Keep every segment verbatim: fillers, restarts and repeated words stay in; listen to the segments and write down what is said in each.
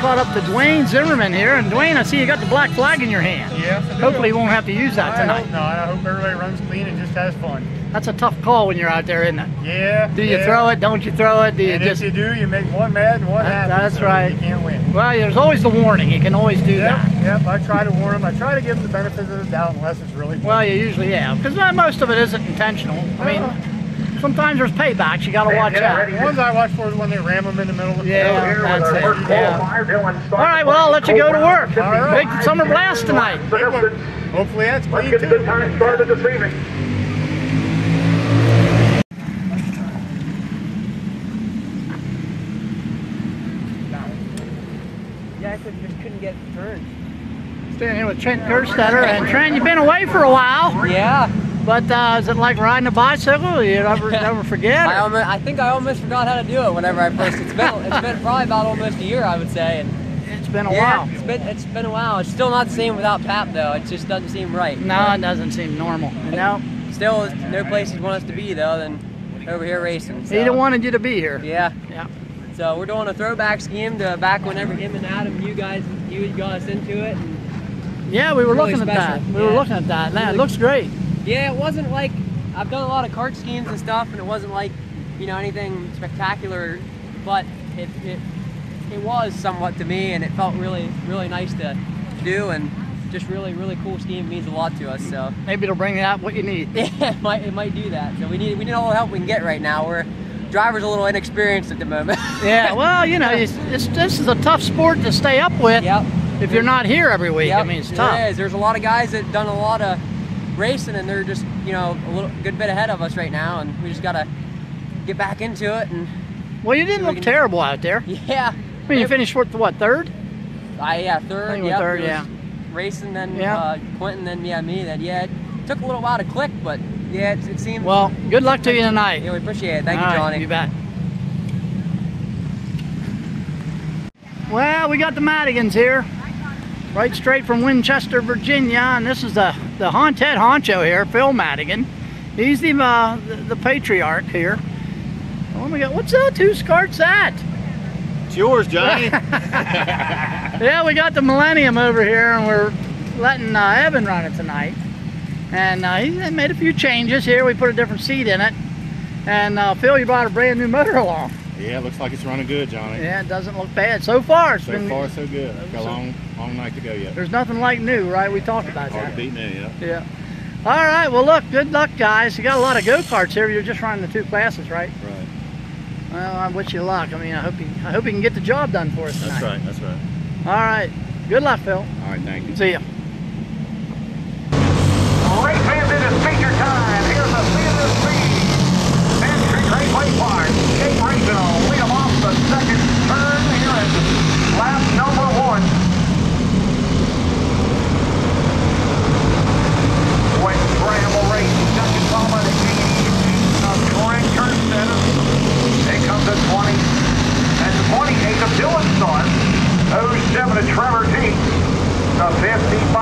caught up to Dwayne Zimmerman here, and Dwayne, I see you got the black flag in your hand. Yes. Hopefully you won't have to use that tonight. I hope not. I hope everybody runs clean and just has fun. That's a tough call when you're out there, isn't it? Yeah. Do you yeah. throw it? Don't you throw it? Do you and just? If you do, you make one mad and one that, happy. That's so right. You can't win. Well, there's always the warning. You can always do yep, that. Yep. I try to warn them. I try to give them the benefit of the doubt, unless it's really. Fun. Well, you usually have, because most of it isn't intentional. I mean, sometimes there's paybacks. You got to watch out. The ones I watch for is when they ram them in the middle of the Yeah, field. that's it. Yeah. All right, well, I'll let you go to work. All right. Big summer blast tonight. Hopefully that's clean Let's get too. the time started this evening. Yeah, I could, just couldn't get turned. Standing here with Trent Gerstetter, and Trent, you've been away for a while. Yeah. But uh, is it like riding a bicycle? You never, never forget? I, almost, I think I almost forgot how to do it whenever I first. It's been it's been probably about almost a year, I would say. And it's been a yeah, while. It's been it's been a while. It's still not the same without Pap though. It just doesn't seem right. No, but it doesn't seem normal. No. Still, no place he'd want us to be though than over here racing. So. He didn't wanted you to be here. Yeah. Yeah. So we're doing a throwback scheme to back whenever him and Adam, you guys, you got us into it. And yeah, we were really looking at special. that. We yeah. were looking at that. Man, really, it looks great. Yeah, it wasn't like, I've done a lot of kart schemes and stuff, and it wasn't like, you know, anything spectacular, but it, it, it was somewhat to me, and it felt really, really nice to do, and just really, really cool scheme. Means a lot to us. So maybe it'll bring out what you need. Yeah, it might, it might do that. So we need, we need all the help we can get right now. We're driver's a little inexperienced at the moment. Yeah, well, you know, it's, it's, this is a tough sport to stay up with. Yep. If you're not here every week. Yep. I mean, it's tough. There is. There's a lot of guys that done a lot of racing, and they're just, you know, a little good bit ahead of us right now, and we just gotta get back into it. And well, you didn't look terrible out there. Yeah. I mean, you finished what, what third? I yeah, third. I think Yep, third, it was yeah. Racing, then Yeah. uh, Quentin, then yeah, me. Then yeah, it took a little while to click, but yeah, it, it seemed. Well, good luck to you tonight. Yeah, we appreciate it. Thank All you, right, Johnny. you bet. Well, we got the Madigans here, right straight from Winchester, Virginia, and this is the the haunted honcho here, Phil Madigan. He's the uh, the, the patriarch here. Oh my God, what's that? Whose cart's that? It's yours, Johnny. Yeah, we got the Millennium over here, and we're letting uh, Evan run it tonight. And uh, he made a few changes here. We put a different seat in it. And uh, Phil, you brought a brand new motor along. Yeah, it looks like it's running good, Johnny. Yeah, it doesn't look bad so far. It's So been, far, so good. Got a long, long night to go yet. There's nothing like new, right? We talked about Hard that. to beat new, yeah. Yeah. All right. Well, look. Good luck, guys. You got a lot of go-karts here. You're just running the two classes, right? Right. Well, I wish you luck. I mean, I hope you. I hope you can get the job done for us tonight. That's right. That's right. All right. Good luck, Phil. All right. Thank you. See ya. Race fans, it is feature time. Here's the speed of the speed. Entry Raceway Park. Jake Regional lead them off the second turn here in lap number one. When Bramble Race, second followed by the eighty of Trent Gerstetter. It comes at twenty. And twenty-eight of Dylan Starr. oh seven of Trevor T. The fifty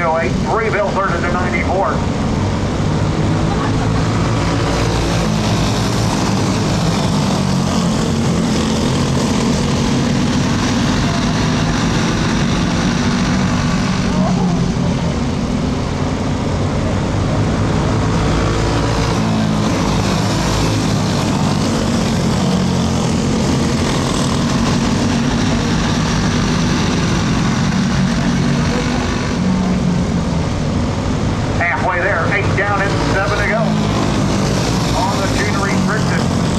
oh eight. Graybill third into ninety-four. Down in seven to go on the junior restricted.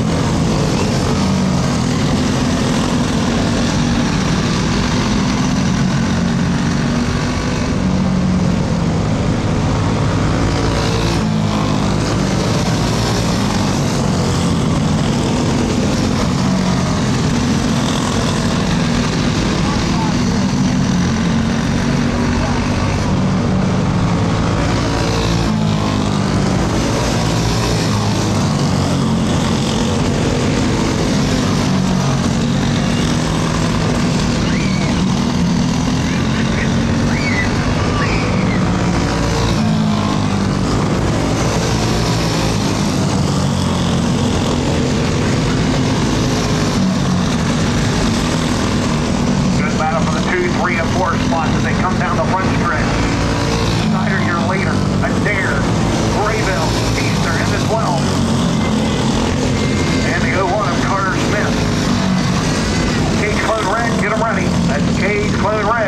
Three and four spots as they come down the front stretch. Snyder, your leader. Adair, Graybill, Easter in the twelve. And the oh one of Carter Smith. Cage Clone Red, get them ready. That's Cage Clone Red.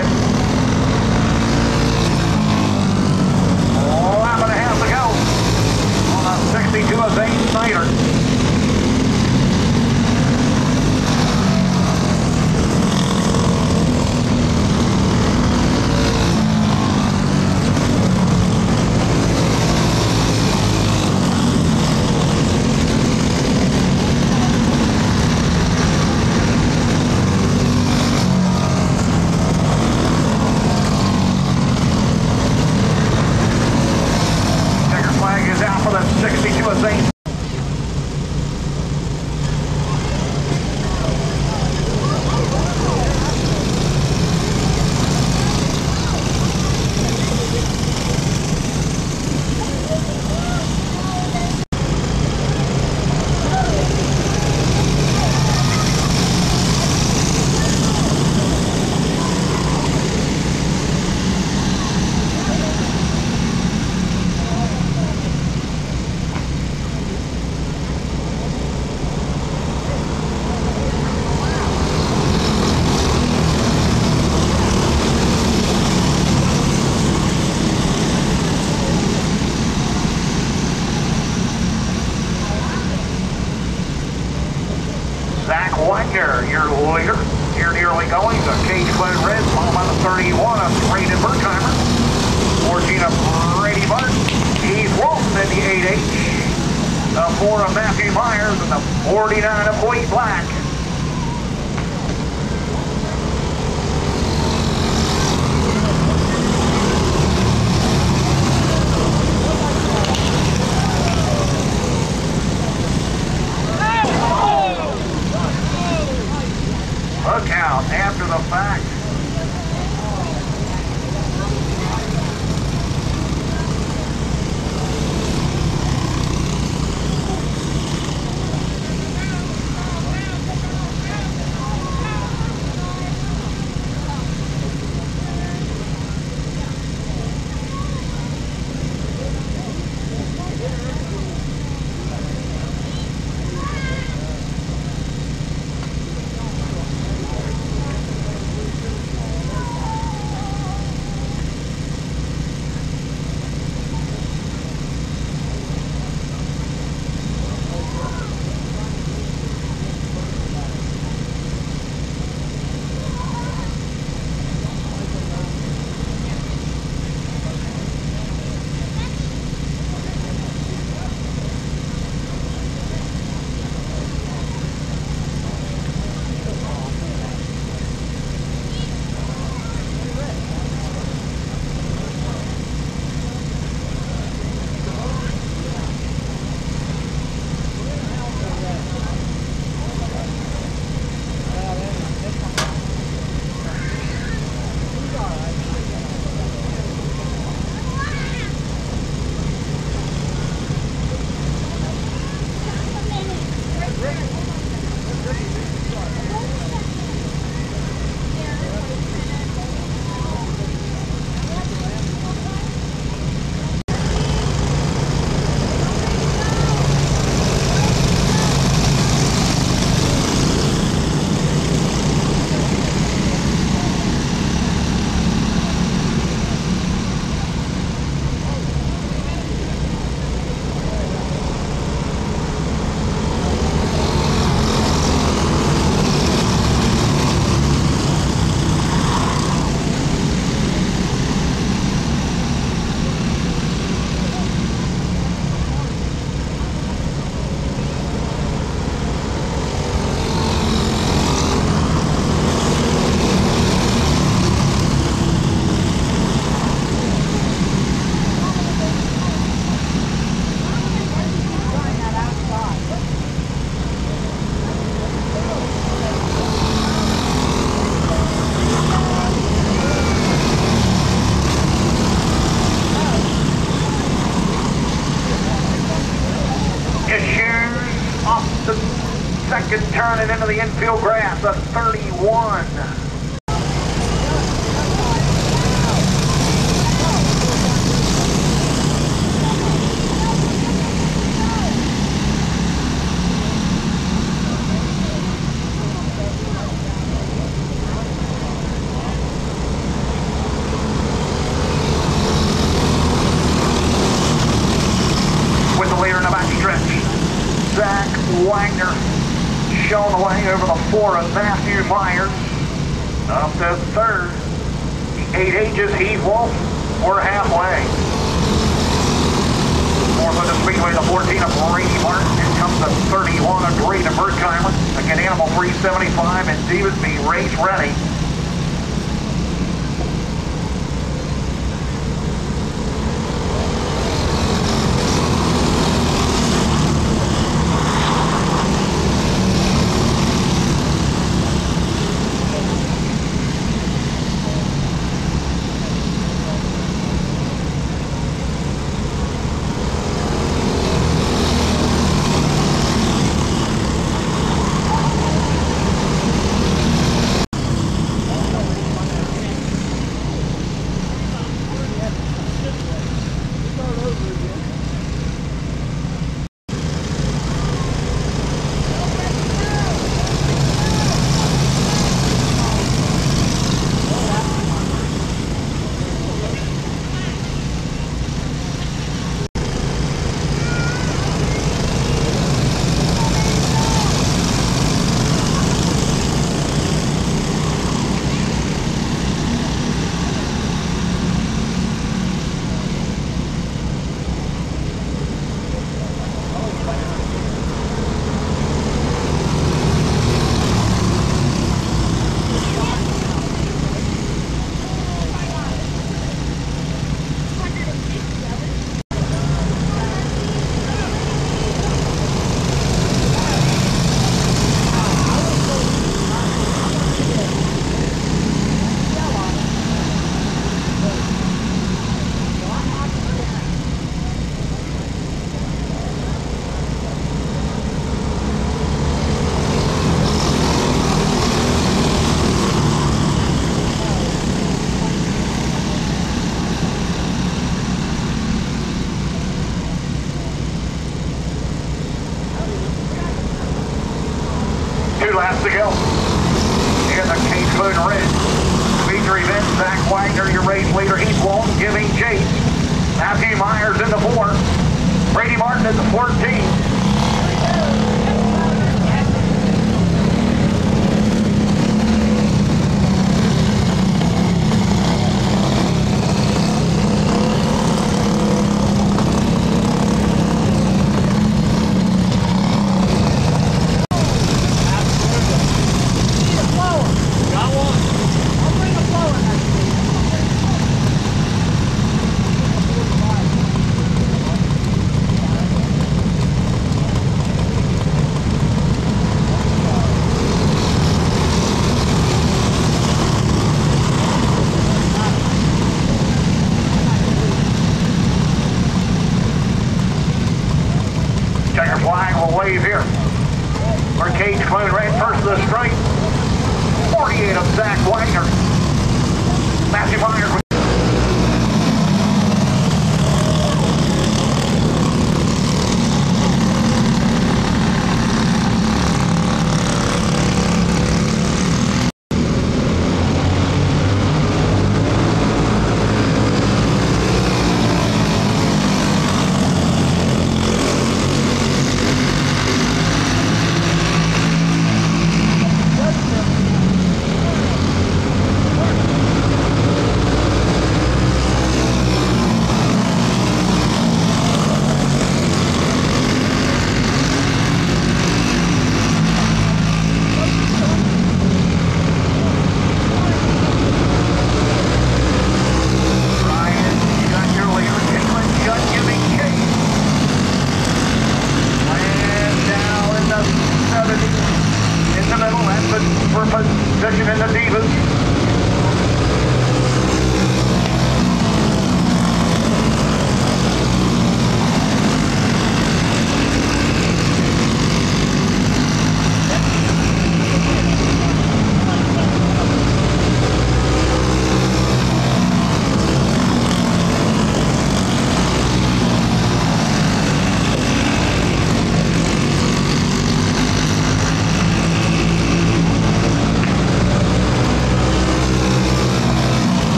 Lap and a half to go on a sixty-two of Zane Snyder. sixty-two of Zane. Zach Wagner, your leader. You're nearly going. The Cage Clone Red, followed by the thirty-one of Braden Berkheimer. fourteen of Brady Martin. Heath Walton in the eight H. The four of Matthew Myers and the forty-nine of Wade Black. Look out after the fact. second, turning into the infield grass, a thirty-one. With the leader in the back stretch, Zach Wagner showing the way over the four of Matthew Myers. Up to third, the eight H's Heath Wolf. We're halfway. Fourth of the speedway, the fourteen of Brady Martin. In comes the thirty-one of Braden Berkheimer. Again, Animal three seventy-five and Divas be race ready. Laps to go. In the Cage Food Red. Feature event, Zach Wagner, your race leader. Heath Wolf giving chase. Matthew Myers in the four. Brady Martin in the fourteen. Checker flag will wave here. Our Cage Food Red first of the straight. forty-eight of Zach Wagner. Matthew Myers.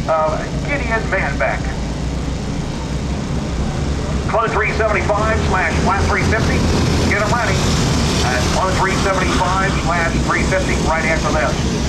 of Gideon Manbeck. Close three seventy-five slash flat three fifty. Get them ready. At close three seventy-five slash three fifty right after this.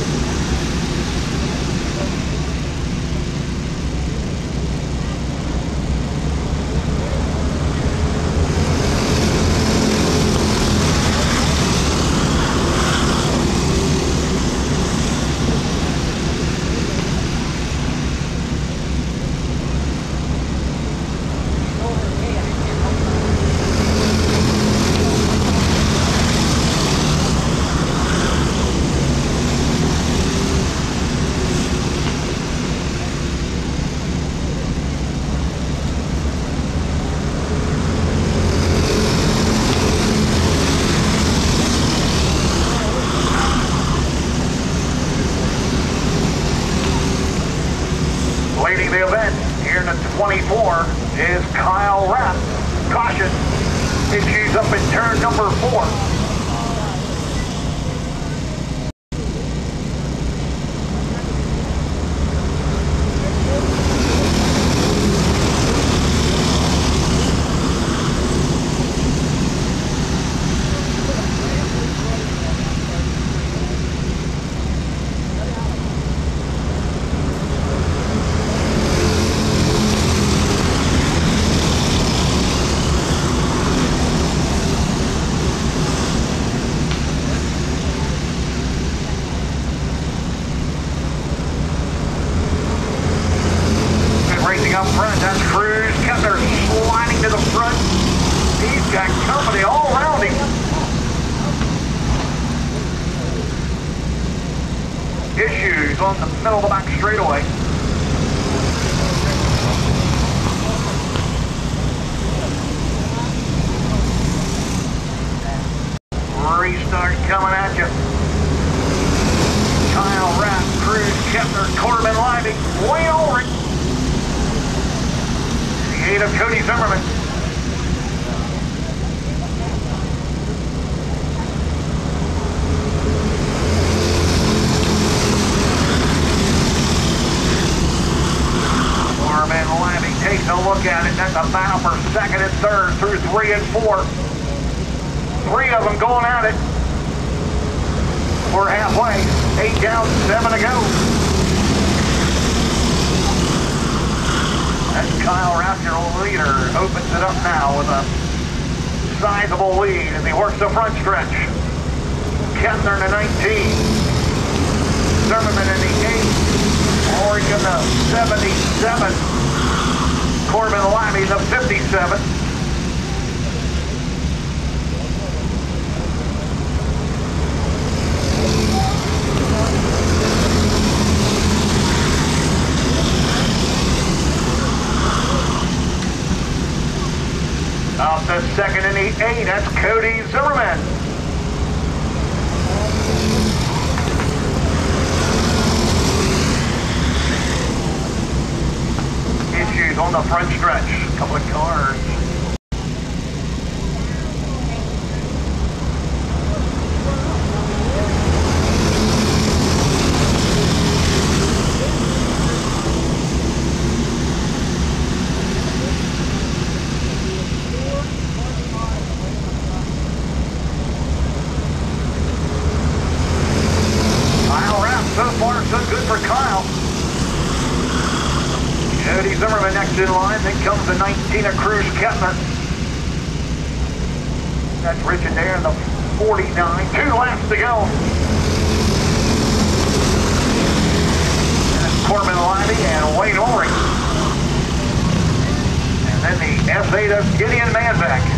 Leading the event here in the twenty-four is Kyle Rapp. Caution, issues up in turn number four. Up front, that's Cruz. Kepner sliding to the front. He's got company all around him. Issues on the middle of the back straightaway. Restart coming at you. Kyle Rapp, Cruz, Kepner, Corbin Livy, Wayne Ulrich. Eight of Cody Zimmerman. Corbin Livy takes a look at it. That's a battle for second and third through three and four. Three of them going at it. We're halfway. Eight down, seven to go. That's Kyle Rapp, your leader, opens it up now with a sizable lead as he works the front stretch. Kepner in the nineteen. Zimmerman in the eight. Oregon the seventy-seven. Corbin Livy the fifty-seven. Up the second in the eight, that's Cody Zimmerman. Issues on the front stretch, a couple of cars. So good for Kyle. Cody Zimmerman next in line. Then comes the nineteen of Cruz Kepner. That's Richard there in the forty-nine. Two laps to go. And it's Corbin Livy and Wayne Ulrich. And then the S eight of Gideon Manbeck.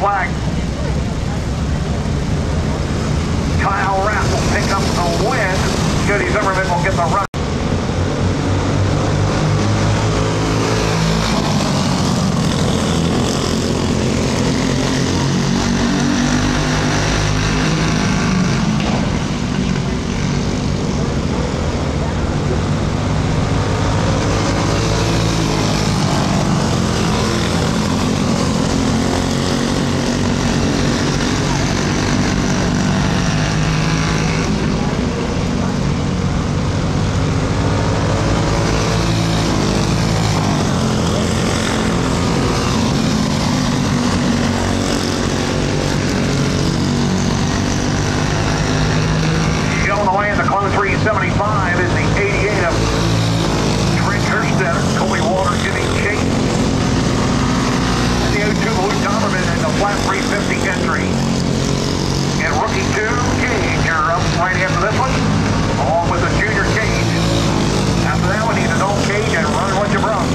flag. Kyle Rapp will pick up the win. Jody Zimmerman will get the run. seventy-five is the eighty-eight of Trent Kirstetter. Colby Walter giving chase. And the oh two Luke Donovan in the flat three fifty entry. And rookie two, Cage, you're up right after this one, along with the junior Cage. After that one, he's an old Cage and run what you brought.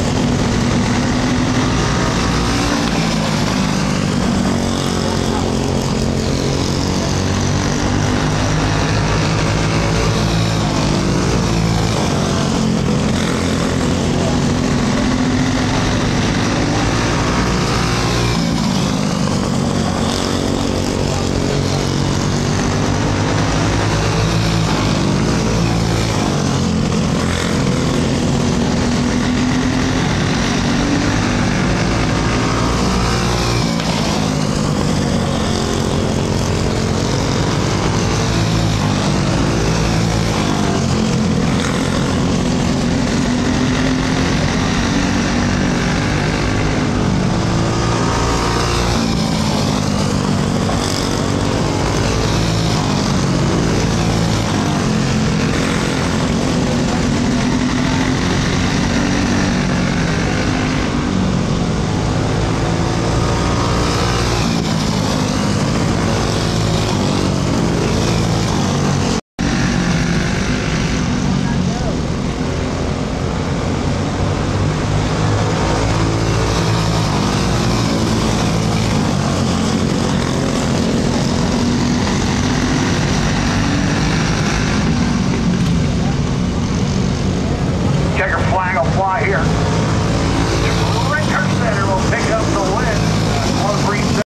Fly here. Trent Kirstetter will pick up the win. one three seven.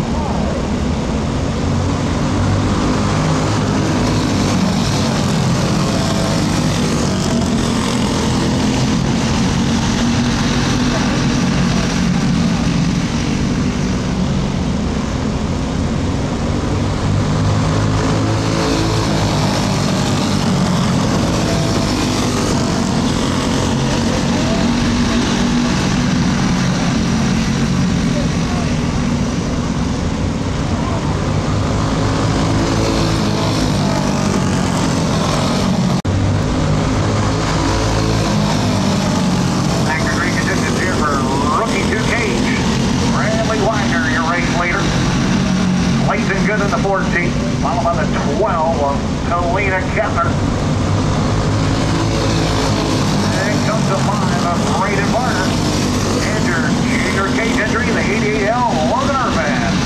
Blazing good in the fourteen, followed by the twelve of Kalina Kettner. And comes the five of Braden Barner. And your junior cage entry, the eighty-eight L Logan Irvan.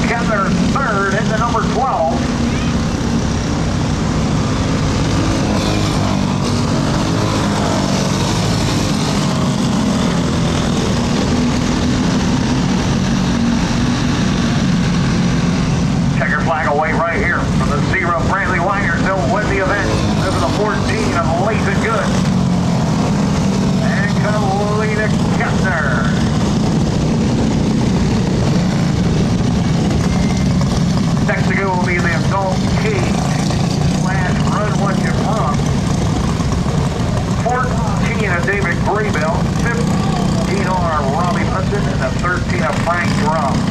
Kepner third into number twelve. Checker flag away right here from the zero Brantley Wangers. They'll win the event over the fourteen of Lathan Good. And Kalina Kepner. Next to go will be the adult cage slash run what you from. fourteen of David Graybell, fifteen R Robbie Hudson, and the thirteen of Frank Drum.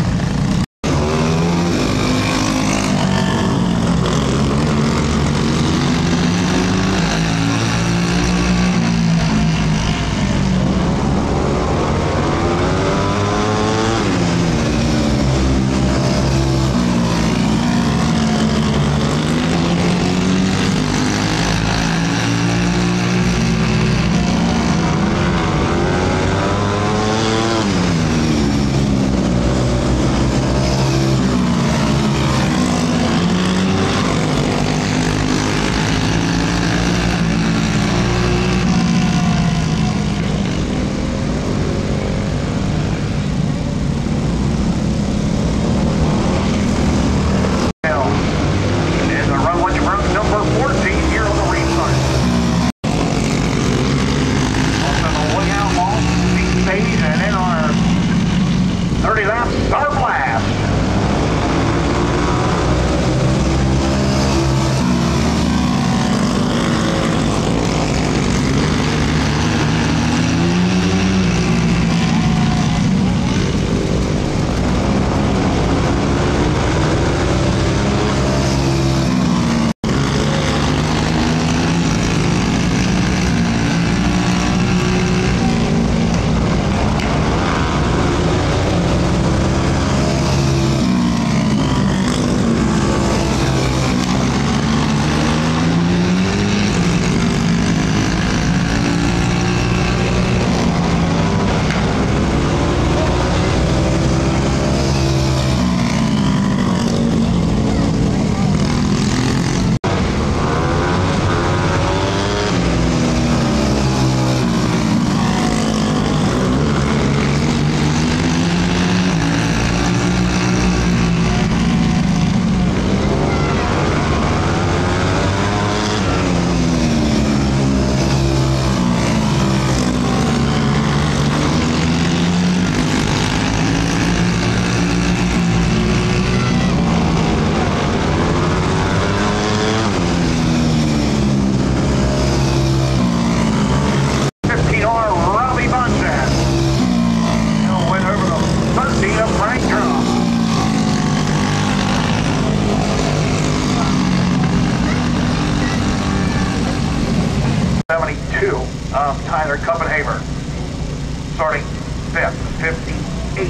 seventy-two of Tyler Kuppenhaber. Starting fifth, fifty-eight.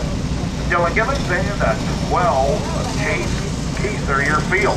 Dylan Gibbons and uh, twelve of Chase Keiser, your field.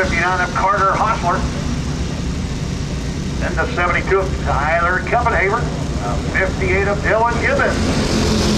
fifty-nine of Carter Hostler. Then the seventy-two of Tyler Kuppenhaver. The fifty-eight of Dylan Gibbons.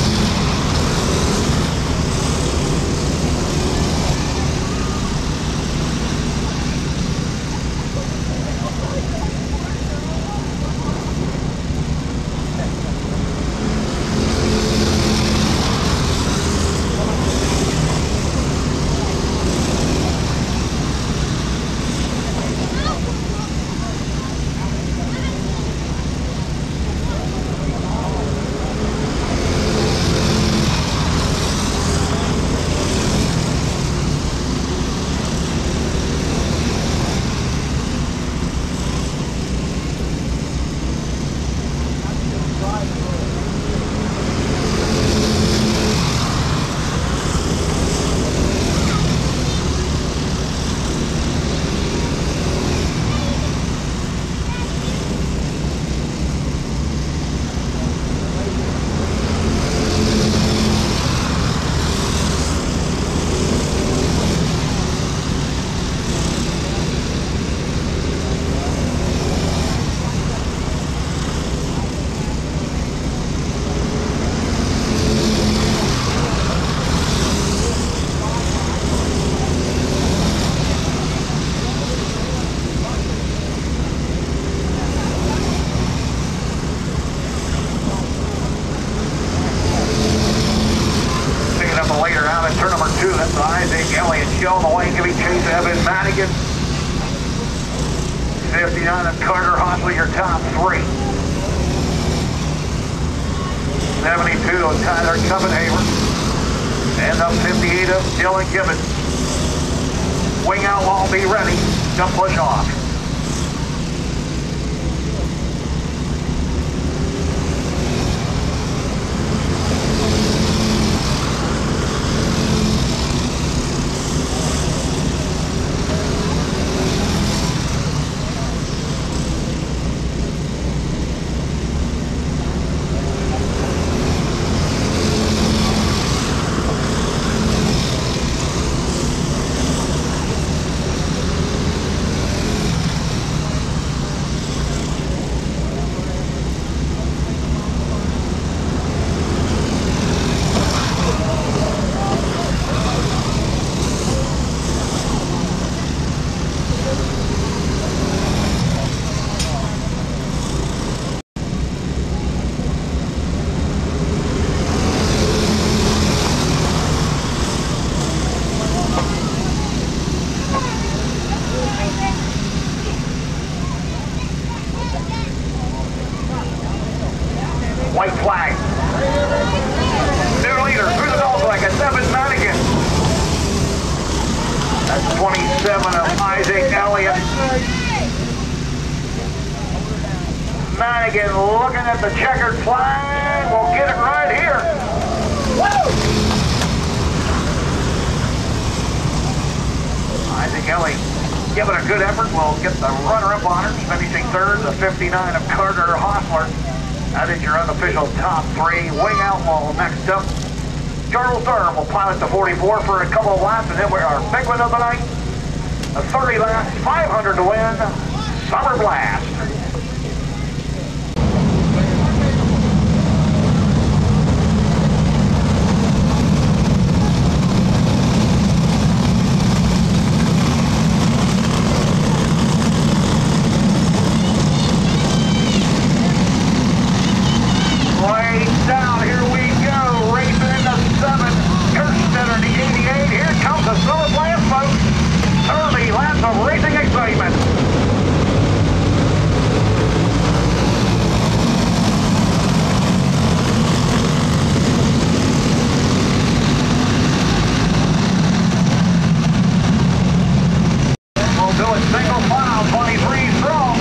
Turn number two, that's Isaac Elliott showing the way, giving chase to Evan Madigan. fifty-nine of Carter Hostler, your top three. seventy-two of Tyler Kuppenhaver. And the fifty-eight of Dylan Gibbons. Wing outlaw, be ready to push off. White flag. New leader through the dog flag at seven Madigan. That's twenty-seven of Isaac Elliott. Madigan looking at the checkered flag. We'll get it right here. Woo! Isaac Elliott giving a good effort. We'll get the runner-up honors. Finishing third, the fifty-nine of Carter Hostler. That is your unofficial top three. Wing outlaw next up. Charles Durham will pilot the forty-four for a couple of laps, and then we are big one of the night. A thirty laps, five hundred to win. Summer Blast. Down, here we go, racing in the seven, Kirsten in the eighty-eight, here comes the Summer Blast, folks, thirty laps of racing excitement. We'll do it single file, twenty-three strong.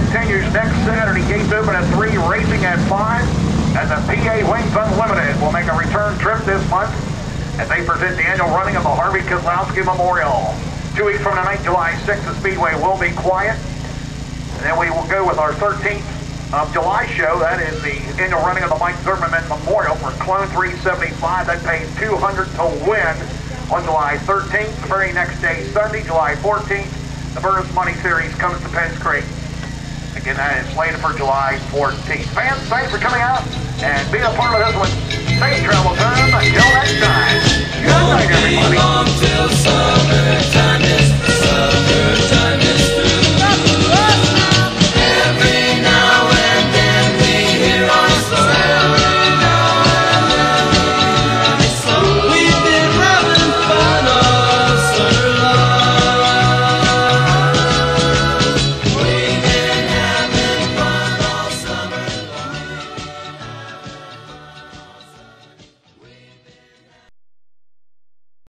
continues next Saturday. Gates open at three, racing at five. And the P A Wings Unlimited will make a return trip this month as they present the annual running of the Harvey Kozlowski Memorial. Two weeks from tonight, July sixth, the Speedway will be quiet. And then we will go with our thirteenth of July show. That is the annual running of the Mike Zimmerman Memorial for Clone three seventy-five. That pays two hundred dollars to win on July thirteenth. The very next day, Sunday, July fourteenth, the Burris Money Series comes to Penns Creek. Again, that is slated for July fourteenth. Fans, thanks for coming out and being a part of this one. Safe travel time. Until next time. Good